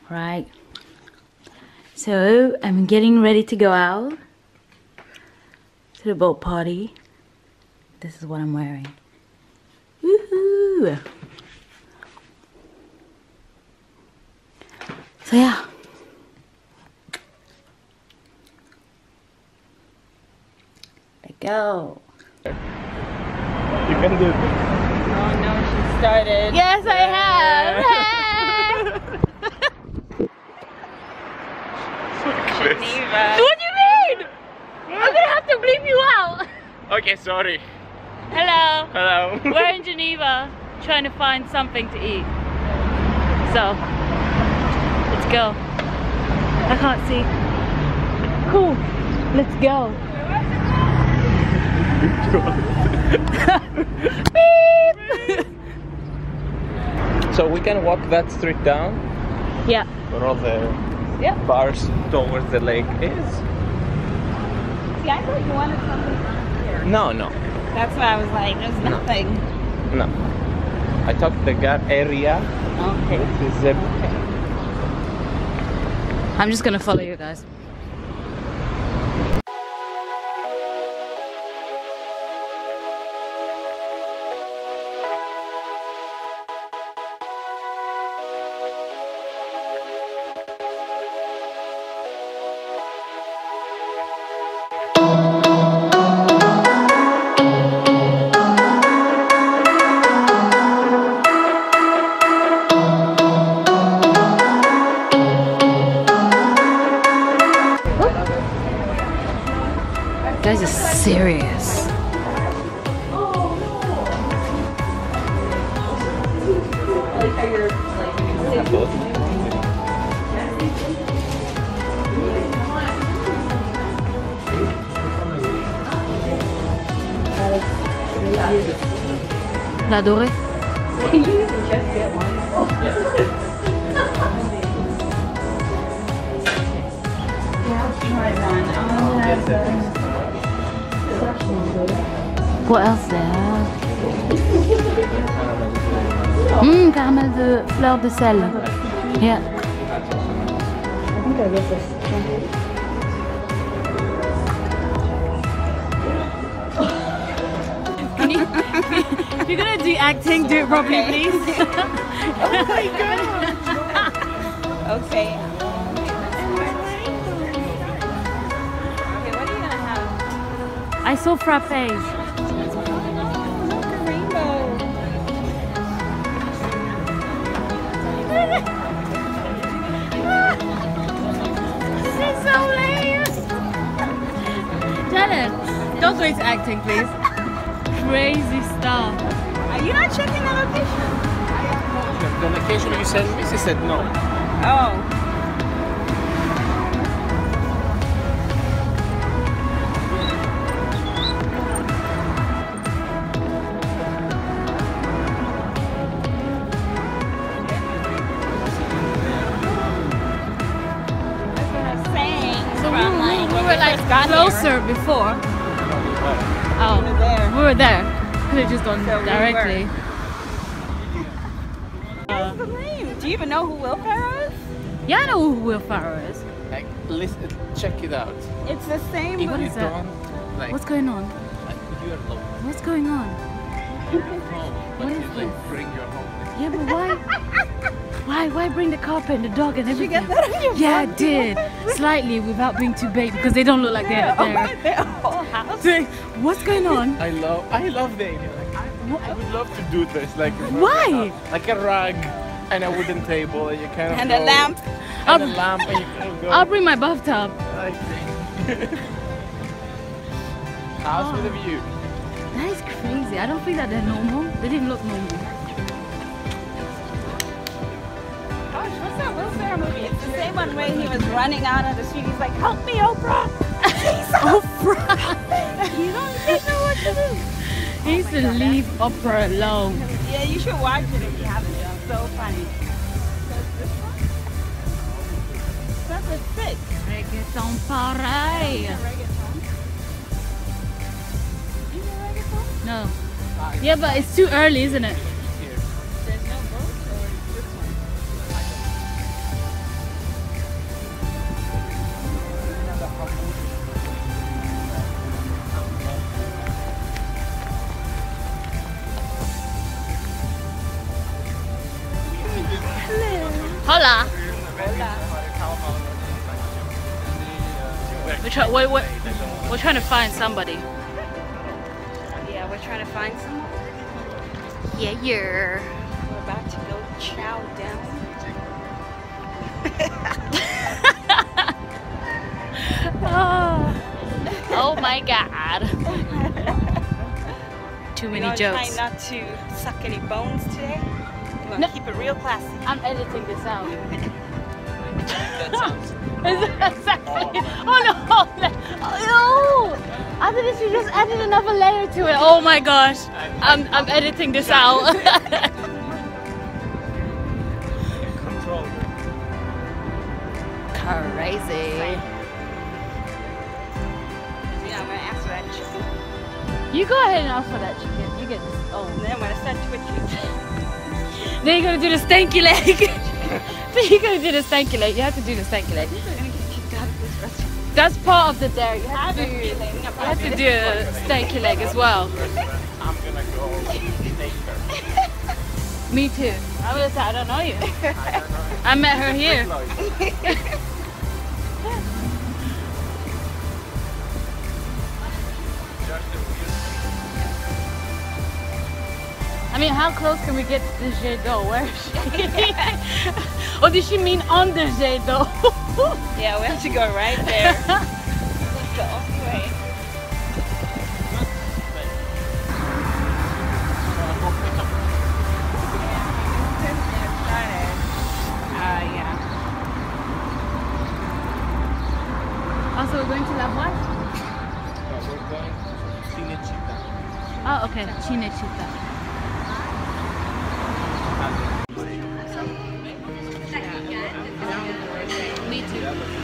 Right. So I'm getting ready to go out to the boat party. This is what I'm wearing. Woohoo! So yeah. Let's go. You can do it. Oh no, she started. Yes, I have. Geneva. What do you mean? I'm gonna have to bleep you out. Okay, sorry. Hello. Hello. We're in Geneva trying to find something to eat. So, let's go. I can't see. Cool. Let's go. Beep. So we can walk that street down Yeah. where all the Yeah. bars towards the lake is. See, I thought you wanted something around here. No, no, That's why I was like, there's nothing. no. I took the gut area. Okay. Which is a I'm just gonna follow you guys. You guys are serious. L'adoré. What else there? Caramel de fleur de sel. Yeah. Can you, if you're gonna do acting, do it properly, please. Oh my god. Okay. Okay, what are you gonna have? I saw frappes. This is so lame. Janet, don't go into acting, please. Crazy stuff. Are you not checking the location? the location you sent me. She said no. Oh. Closer before. Oh, we were there. Could have just gone directly. Do you even know who Will Ferrell is? Yeah, I know who Will Ferrell is. Like, listen, check it out. It's the same. If What you is that? don't, like, What's going on? like, you are alone. What's going on? But What you is like this? bring your home. Yeah, but why? Why bring the carpet and the dog and Did you everything? get that on your Yeah, I phone? did. Slightly, without being too big, because they don't look like they're there. Their whole house. What's going on? I love the idea. Like, I would love to do this. Like, Why? Like a rug and a wooden table, and you kind of And go, a lamp. and a lamp, and you kind of go. I'll bring my bathtub. I think. House with a view. That is crazy. I don't think that they're normal. They didn't look normal. Gosh, what's that Will Ferrell movie? It's the same one where he was running out on the street. He's like, "Help me, Oprah!" Oprah! You don't even know what to do. He used to leave Oprah alone. Yeah, you should watch it if you haven't. It's so funny. That's a sick. Reggaeton pareil. Reggaeton. You know reggaeton? No. Yeah, but it's too early, isn't it? There's no boat or this one? We're trying to find somebody. Yeah, we're trying to find someone. Yeah. We're about to go chow down. Oh my God. Too many We're jokes. trying not to suck any bones today. We're gonna keep it real classy. I'm editing this out. That sounds. Exactly. Oh no! Oh, after this, you just added another layer to it. Oh my gosh! I'm editing this out. Control. Crazy. Yeah, I'm gonna ask for that chicken. You go ahead and ask for that chicken. You get this. Oh. And then I'm gonna start twitching. Then you're gonna do the stanky leg. Then you're gonna do the stanky leg. You have to do the stanky leg. I'm gonna get kicked out of this restaurant. That's part of the dare. You have to do. You You have to do a stanky leg as well. I'm gonna go take her. Me too. I was. I don't know you. I met her here. I mean, how close can we get to the jet d'eau? Where is she? Or did she mean on the jet d'eau? Yeah, we have to go right there. That's the only way. Yeah. Also, we're going to La Boîte? We're going to Cinecittà. Oh, okay. Cinecittà. Me too.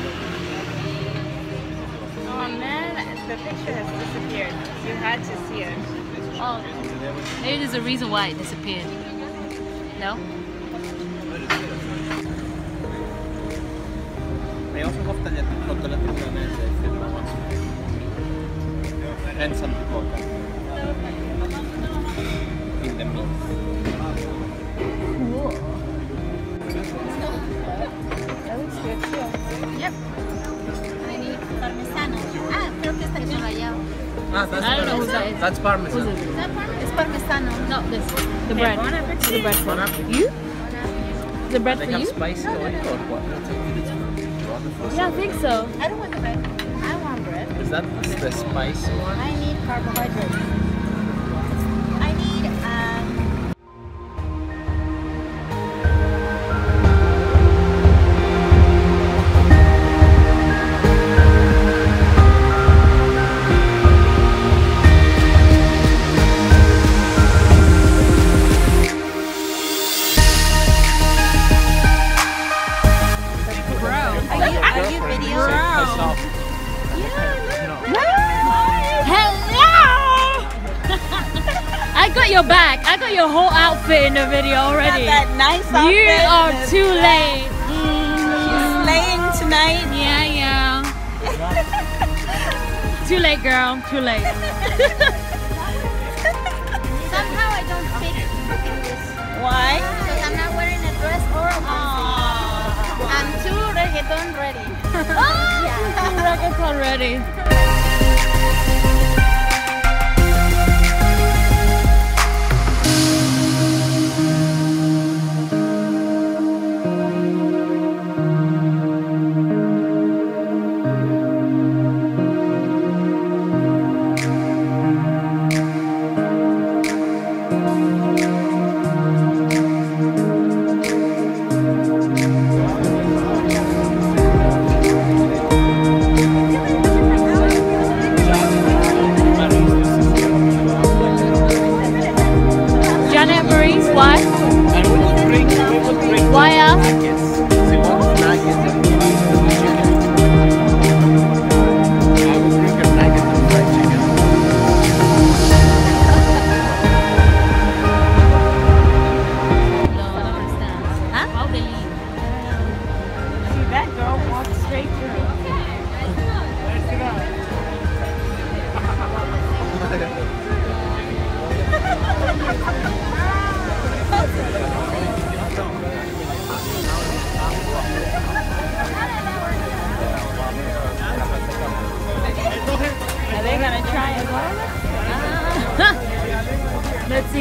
Oh man, the picture has disappeared. You had to see it. Oh, maybe there's a reason why it disappeared. No? I also have tagliato milanese if you don't want to. And some ricotta. In the mix. That looks good too. Yep. I need parmesano. Ah, creo que está aquí rallado. Ah, that's I don't know who that is. That's parmesan. Who's it? ¿Es parmesano? No, this. The bread. Bon appetit. The bread. Bon appetit. You? The bread They for have you? spicy oil or what? Yeah, I think so. I don't want the bread. I want bread. Is that the spicy one? I need carbohydrates. I need Are you videos? Hello! I got your back. I got your whole outfit in the video already. That nice outfit. You are and too late. She's slaying tonight. Yeah. Too late, girl. Too late. Somehow I don't speak English. Why? Because I'm not wearing a dress or a onesie. I'm too reggaeton ready. Reggaeton ready.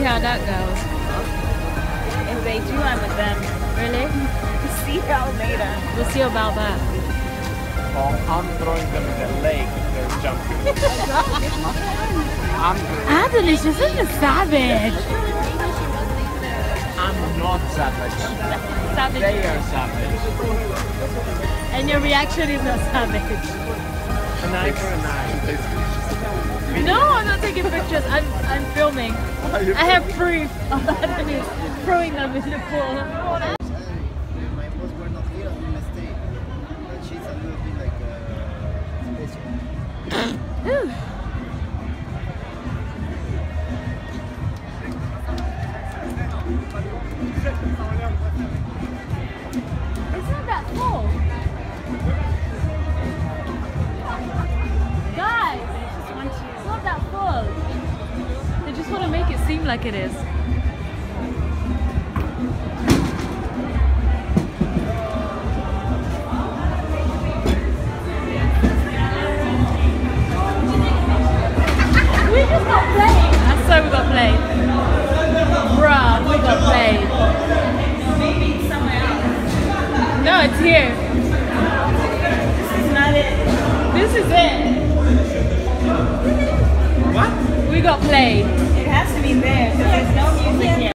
how that goes. If they do, I'm with them. Really? See y'all later. We'll see about that. Oh, I'm throwing them in the lake. They're jumping. Anthony, you're such a savage. I'm not savage. Savage. They are savage. And your reaction is not savage. Nice. No, I'm not taking pictures. I'm filming. I have proof of Anthony throwing them in the pool. My boss were not here on the stay, but she's a little bit like special. It's not that full. Guys, it's not that full. They just want to make it seem like it is. We just got played. I swear we got played. Bruh, we got played. Maybe somewhere else. No, it's here. This is not it. This is it. What? We got played. It has to be there because there's no music here.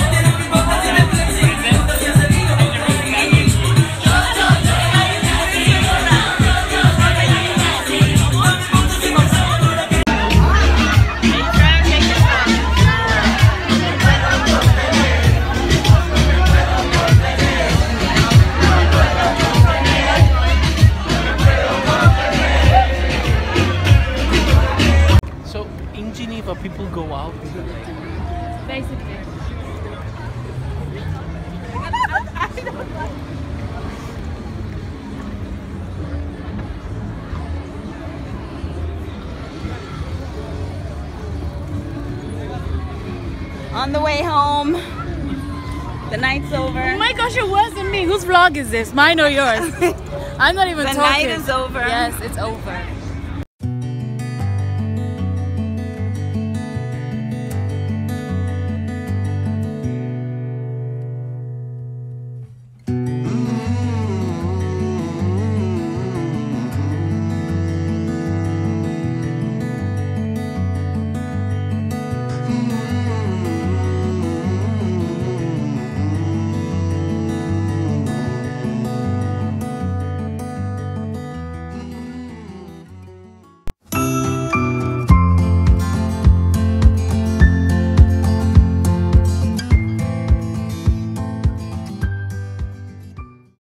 So in Geneva, people go out in the lake. Basically. On the way home. The night's over. Oh my gosh, it wasn't me. Whose vlog is this? Mine or yours? I'm not even The talking. night is over. Yes, it's over.